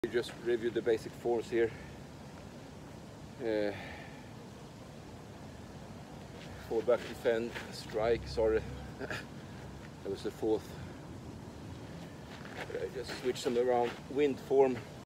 Just review the basic forms here. Fall back, defend, strike, sorry. That was the fourth. I just switch them around. Wind form,